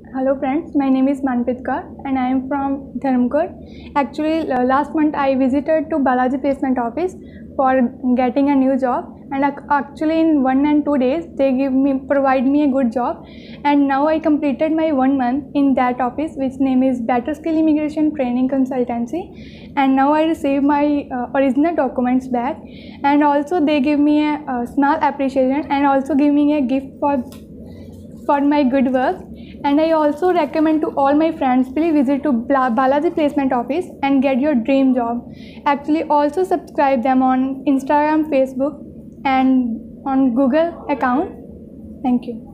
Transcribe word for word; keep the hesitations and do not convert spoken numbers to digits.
Hello friends, my name is Manpreet Kaur and I am from Dharmkot. Actually, uh, last month I visited to Balaji Placement Office for getting a new job, and ac- actually in one and two days they give me provide me a good job, and now I completed my one month in that office, which name is Better Skill Immigration Training Consultancy, and now I receive my uh, original documents back, and also they give me a, a small appreciation and also give me a gift for for my good work. And I also recommend to all my friends, please visit to Bla- Balaji Placement Office and get your dream job. Actually, also subscribe them on Instagram, Facebook, and on Google account. Thank you.